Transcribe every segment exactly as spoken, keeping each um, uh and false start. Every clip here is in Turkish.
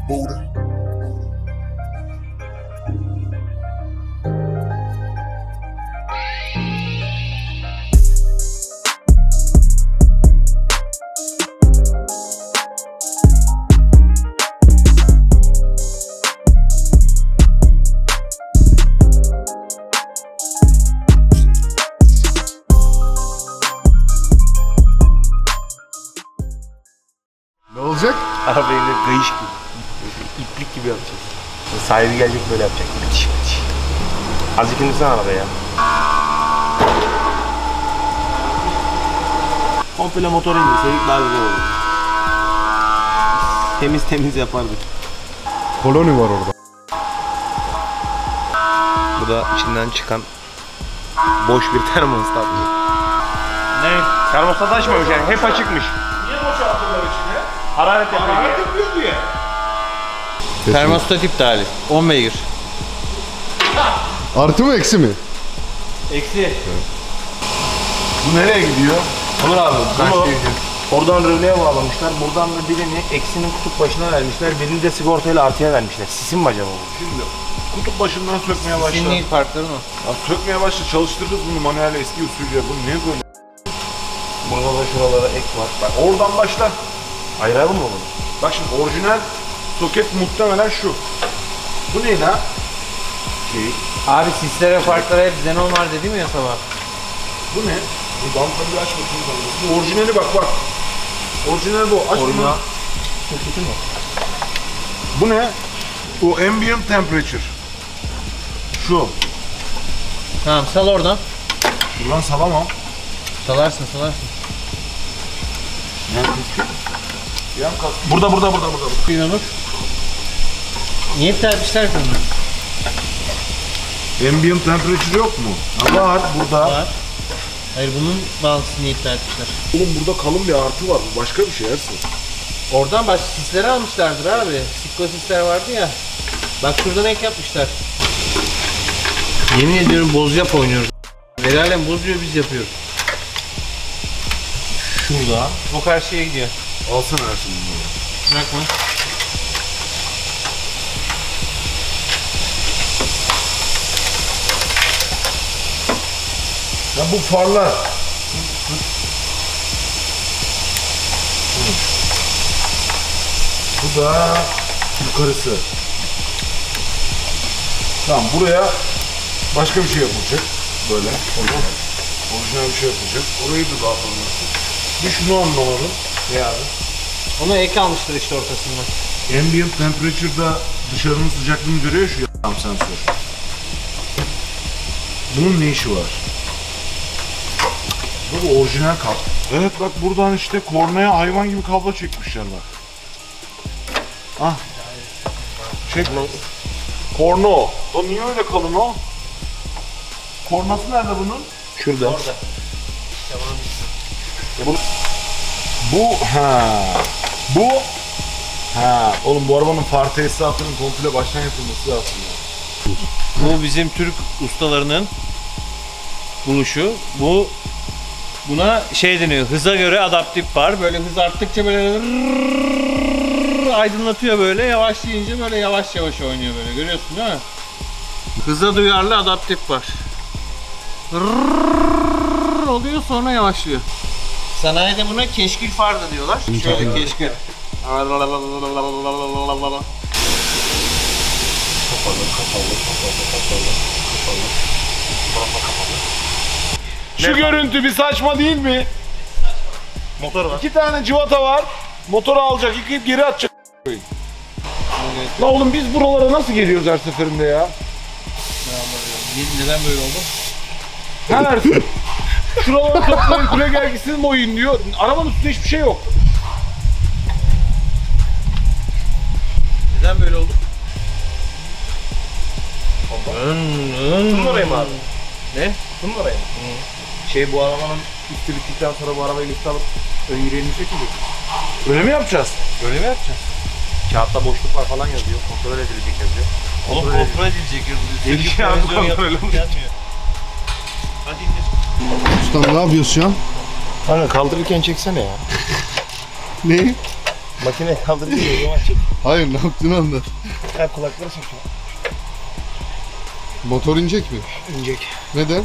Buddha. Ne olacak? Arabayı da kayış gibi, iplik gibi yapacağız. Sahibi gelecek böyle yapacak. Müthiş müthiş. Azıcık indirsene arabaya. Komple motor indirseydik daha güzel olurdu. Temiz temiz yapardık. Koloni var orada. Bu da içinden çıkan boş bir termostat. Ne? Termostat açmamış yani, hep açıkmış. Niye boşalttılar içine? Hararet yapıyor. Hararet yapıyor diye. Termostat iptali. on beygir. Artı mı eksi mi? Eksi. Bu nereye gidiyor? Onur abi, bunu Kaç oradan röleye bağlamışlar. Buradan da birini eksinin kutup başına vermişler. Birini de sigortayla artıya vermişler. Sisin mi acaba bu? Şimdi kutup başından sökmeye başla. Sinli farkları mı? Ya sökmeye başla, çalıştırırız bunu manuel eski usulüyle. Bu ne böyle? Burada da şuralara ek var. Bak oradan başla. Ayıralım mı bunu? Bak şimdi orijinal soket muhtemelen şu. Bu ne lan? Şey. Abi sislere farkları hep xenon var dedim ya sabah. Bu ne? Bu bantları bir aç bakayım. Bu orijinali bak bak. Orijinali bu. Aç bunu. Soketi mi? Bu ne? O ambient temperature. Şu. Tamam sal oradan. Buradan salamam. Salarsın salarsın. Yan kaskı. Yan kaskı. Burada burada burada burada. Suyun olur. Niye terpişler ki onu? Ambient temperature yok mu? Ha, var burada. Var. Hayır bunun bağlantısını niye terpişler? Oğlum burada kalın bir artı var. Bu başka bir şey Ersin. Oradan başka sisleri almışlardır abi. Sikko sisler vardı ya. Bak şuradan ek yapmışlar. Yemin ediyorum bozyap oynuyoruz. Velalem bozuyor biz yapıyoruz. Şurada. O karşıya gidiyor. Alsana Ersin bunu. Bırakma. Ya bu farlar. Bu da yukarısı. Tamam, buraya başka bir şey yapılacak. Böyle. Orada orijinal bir şey yapılacak. Orayı da daha fazla. Bir şunu anlamadım. Ne abi? Onu ek almışlar işte ortasından. Ambient temperature'da dışarının sıcaklığını görüyor şu ya***am sensör. Bunun ne işi var? Bu orijinal kablo. Evet bak buradan işte kornaya hayvan gibi kablo çekmişler bak. Ah. Çek. Korno. O niye öyle kalın o? Kornası nerede bunun? Şurada. Orada. Bu, bu ha. Bu ha. Oğlum bu arabanın far tesisatının komple baştan yapılması lazım ya. Bu bizim Türk ustalarının buluşu. Bu buna şey deniyor. Hıza göre adaptif var. Böyle hız arttıkça böyle rrrr aydınlatıyor böyle. Yavaşlayınca böyle yavaş yavaş oynuyor böyle. Görüyorsun değil mi? Hıza duyarlı adaptif var. Rrrr oluyor sonra yavaşlıyor. Sanayide buna keşkil far da diyorlar. Şöyle keşkil. Kapalı, kapalı, kapalı, kapalı, kapalı, kapalı. Burası kapalı. Şu görüntü bir saçma değil mi? Motor var. İki tane cıvata var. Motoru alacak, yıkayıp geri atacak. La oğlum biz buralara nasıl geliyoruz her seferinde ya? Neden böyle oldu? Her şuralara toplayın, kule gergisini mi oyun diyor. Arabanın üstünde hiçbir şey yok. Neden böyle oldu? Bunun oraya mı abi? Ne? Bunun oraya mı? Şey bu arabanın üstü bittikten sonra bu arabayı lift alıp ön yüreğini çekecek. Öyle mi yapacağız? Öyle mi yapacağız? Kağıtta boşluk var falan yazıyor. Kontrol edilecek yazıyor. Oğlum kontrol edilecek yazıyor. Edici abi kontrol edilecek. Hadi indir. Ustam ne yapıyorsun şu an? Kanka kaldırırken çeksene ya. Ne? Makine kaldırınca o zaman çek. Hayır, ne yaptığını anlat. Ha, kulakları sokuyor. Motor inecek mi? İnecek. Neden?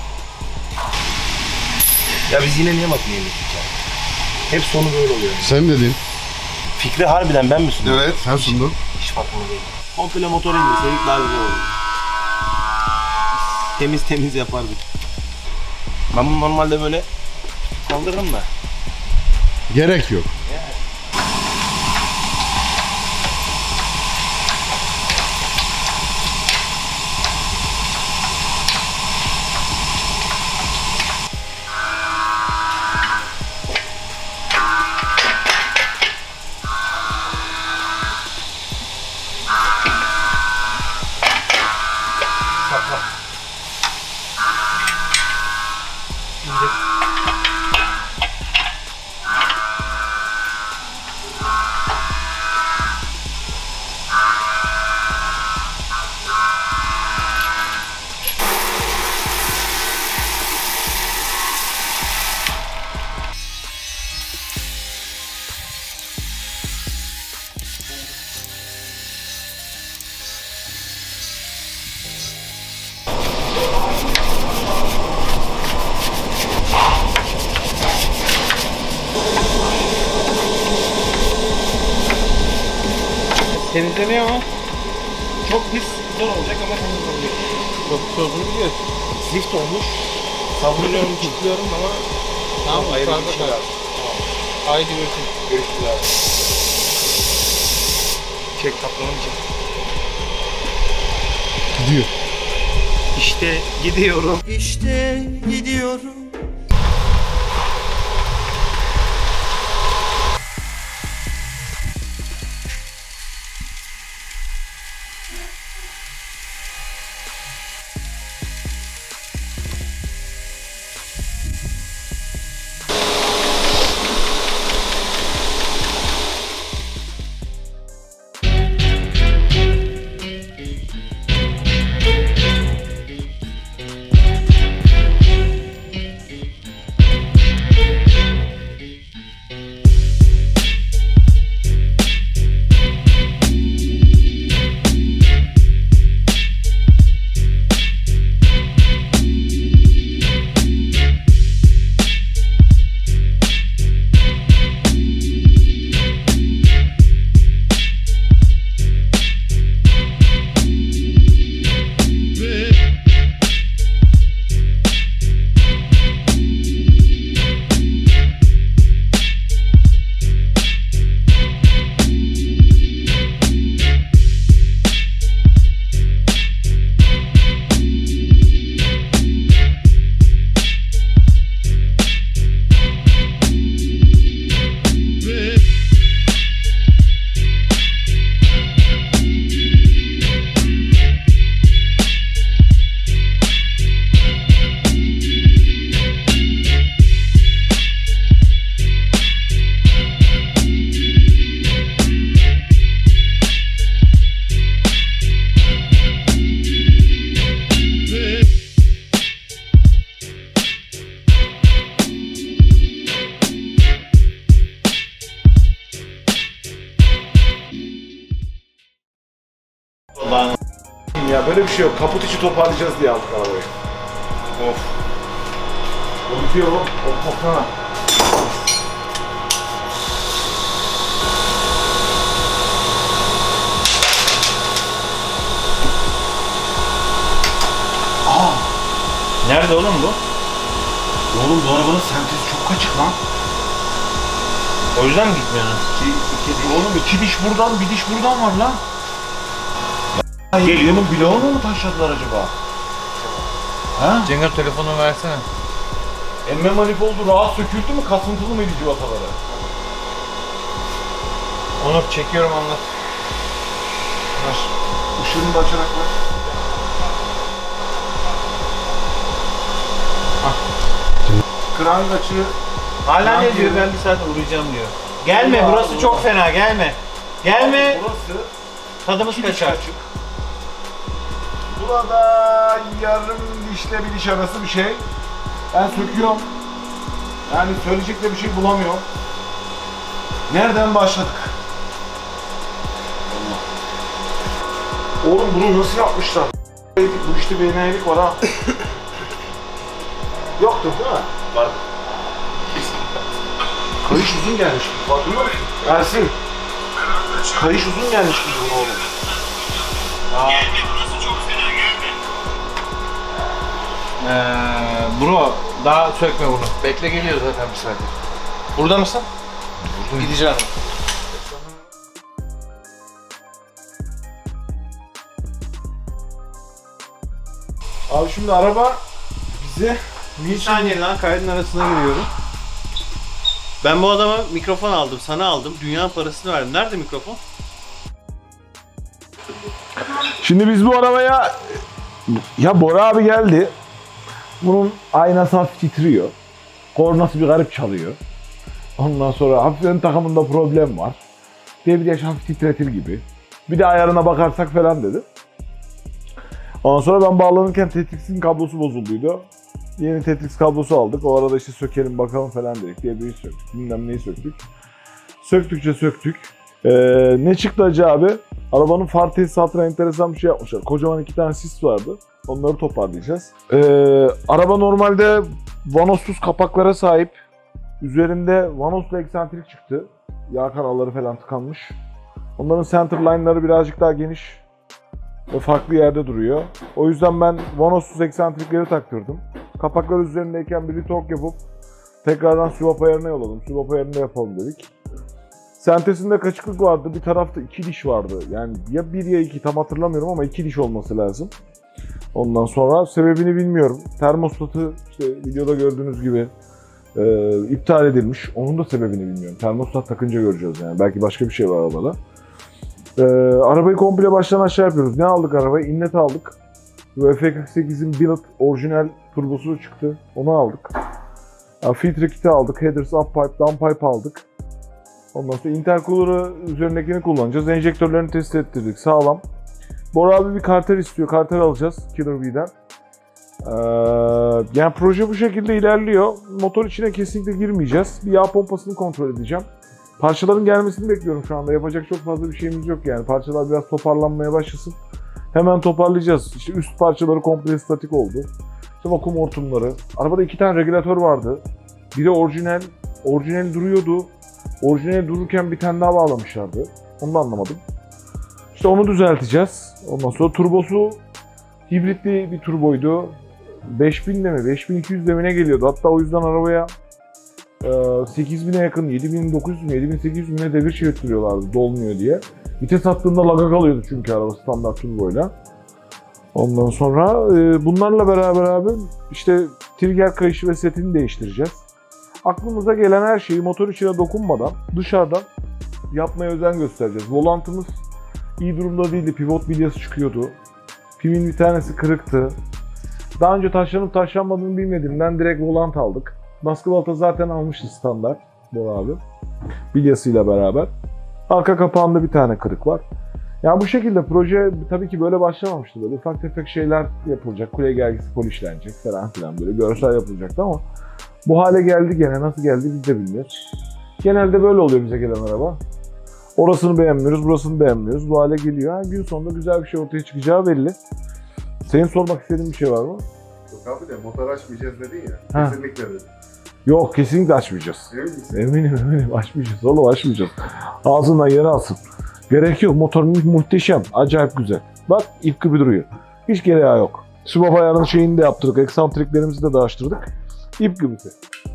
Ya biz yine niye makineye gittik ya? Hep sonu böyle oluyor. Sen dedin. Fikri harbiden ben mi sundum? Evet, sen sundun. Hiç bakmadı değil. Komple motor indirseydik daha güzel olurdu. Temiz temiz yapardık. Ben bunu normalde böyle kaldırırım da. Gerek yok. Temizleniyor ama çok pis, zor olacak ama temizleniyor. Çok sözünü biliyoruz. Zift olmuş. Savuruyorum, kilitliyorum ama Tamam, ayrı yukarıda bir şey kal. lazım. Haydi görüşürüz. Görüşürüz abi. Çek kaplamanı çek. Gidiyor. İşte gidiyorum. İşte gidiyorum. Ya böyle bir şey yok. Kaput içi toparlayacağız diye aldık arabayı. Of. Unutuyor oğlum. Of of ha. Nerede oğlum bu? Oğlum bu arabanın sentezi çok açık lan. O yüzden mi gitmiyorsun? İki, iki, oğlum iki diş buradan, bir diş buradan var lan. Ya, geliyor mu bloğunu mu taşladılar acaba? Ha? Cengar telefonu versene. Emme manifoldu rahat söküldü mü? Kasıntılı mıydı civataları? Onur çekiyorum, anlat. Ver. Işığını da açarak ver. Krangaçı. Hala Lan ne diyor? diyor. Ben bir saat uğrayacağım diyor. Gelme, Allah burası Allah. çok fena, gelme. Gelme, Burası tadımız iki diş kaçar. açık. Burada yarım dişle bir diş arası bir şey. Ben söküyorum. Yani söyleyecek de bir şey bulamıyorum. Nereden başladık? Allah. Oğlum bunu nasıl yapmışlar? Bu işte bir enayilik var ha. Yoktur değil mi? Var. Kayış uzun gelmiş gibi. Farkında mısın? Ersin. Kayış uzun gelmiş gibi bunu oğlum. Aa. Gelme, burası çok fena, gelme. Ee, bro, daha sökme bunu. Bekle, geliyor zaten bir saniye. Burada mısın? Buradayım. Gideceğim. Abi şimdi araba bize Bir saniye lan, kaydın arasına giriyorum. Ben bu adama mikrofon aldım, sana aldım. Dünya parasını verdim. Nerede mikrofon? Şimdi biz bu arabaya, ya Bora abi geldi. Bunun aynası hafif titriyor. Kornası bir garip çalıyor. Ondan sonra hafif ön takımında problem var. Debriyaj hafif titretir gibi. Bir de ayarına bakarsak falan dedi. Ondan sonra ben bağlanırken Tetrix'in kablosu bozulduydu. Yeni Tetrix kablosu aldık. O arada işte sökelim bakalım falan dedik. Debriyi söktük. Bilmem neyi söktük. Söktükçe söktük. Ee, ne çıktı acı abi? Arabanın far tesisatına enteresan bir şey yapmışlar. Kocaman iki tane sis vardı. Onları toparlayacağız. Ee, araba normalde vanossuz kapaklara sahip. Üzerinde vanoslu eksantrik çıktı. Yağ kanalları falan tıkanmış. Onların center line'ları birazcık daha geniş ve farklı yerde duruyor. O yüzden ben vanossuz eksantrikleri taktırdım. Kapaklar üzerindeyken bir retork yapıp tekrardan swap ayarına yolladım. Swap ayarını yapalım dedik. Sentesinde kaçıklık vardı. Bir tarafta iki diş vardı. Yani ya bir ya iki, tam hatırlamıyorum ama iki diş olması lazım. Ondan sonra sebebini bilmiyorum. Termostatı işte videoda gördüğünüz gibi e, iptal edilmiş. Onun da sebebini bilmiyorum. Termostat takınca göreceğiz yani. Belki başka bir şey var arabada. E, arabayı komple baştan aşağı yapıyoruz. Ne aldık arabayı? Inlet aldık. F kırk sekizin billet orijinal turbosu çıktı. Onu aldık. Yani filtre kiti aldık. Headers, uppipe, downpipe aldık. Ondan sonra intercooler'ı üzerindekini kullanacağız. Enjektörlerini test ettirdik. Sağlam. Bora abi bir karter istiyor. Karter alacağız Killer B'den. Ee, yani proje bu şekilde ilerliyor. Motor içine kesinlikle girmeyeceğiz. Bir yağ pompasını kontrol edeceğim. Parçaların gelmesini bekliyorum şu anda. Yapacak çok fazla bir şeyimiz yok yani. Parçalar biraz toparlanmaya başlasın. Hemen toparlayacağız. İşte üst parçaları komple statik oldu. İşte vakum hortumları. Arabada iki tane regülatör vardı. Biri orijinal. Orijinal duruyordu. Orijinal dururken bir tane daha bağlamışlardı. Onu da anlamadım. İşte onu düzelteceğiz. Ondan sonra turbosu hibritli bir turboydu. beş binle mi? beş bin iki yüzle mi ne geliyordu? Hatta o yüzden arabaya sekiz bine yakın, yedi bin dokuz yüz mü, yedi bin sekiz yüz mü ne devir çevirtiyorlardı dolmuyor diye. Vites attığında laga kalıyordu çünkü araba standart turboyla. Ondan sonra bunlarla beraber abi işte trigger kayışı ve setini değiştireceğiz. Aklımıza gelen her şeyi motor içine dokunmadan dışarıdan yapmaya özen göstereceğiz. Volantımız iyi durumda değildi. Pivot bilyası çıkıyordu. Pivin bir tanesi kırıktı. Daha önce taşlanıp taşlanmadığını bilmediğimden direkt volant aldık. Baskı balata zaten almıştı standart Bora abi. Bilyasıyla beraber. Arka kapağında bir tane kırık var. Yani bu şekilde proje tabii ki böyle başlamamıştı. Böyle ufak tefek şeyler yapılacak. Kule gergisi polişlenecek falan filan böyle görsel yapılacaktı ama bu hale geldi gene. Nasıl geldi biz de bilmiyoruz. Genelde böyle oluyor bize gelen araba. Orasını beğenmiyoruz, burasını beğenmiyoruz. Bu hale geliyor. Yani gün sonunda güzel bir şey ortaya çıkacağı belli. Senin sormak istediğin bir şey var mı? Yok abi de motor açmayacağız dedin ya. Ha. Kesinlikle dedim. Yok, kesinlikle açmayacağız. Emin misin? Eminim eminim açmayacağız. Oğlum açmayacağız. Ağzından yere alsın. Gerek yok. Motor mu muhteşem. Acayip güzel. Bak ip gibi duruyor. Hiç gereği yok. Swap ayarının şeyini de yaptırdık. Eksantriklerimizi de değiştirdik. İp gibi.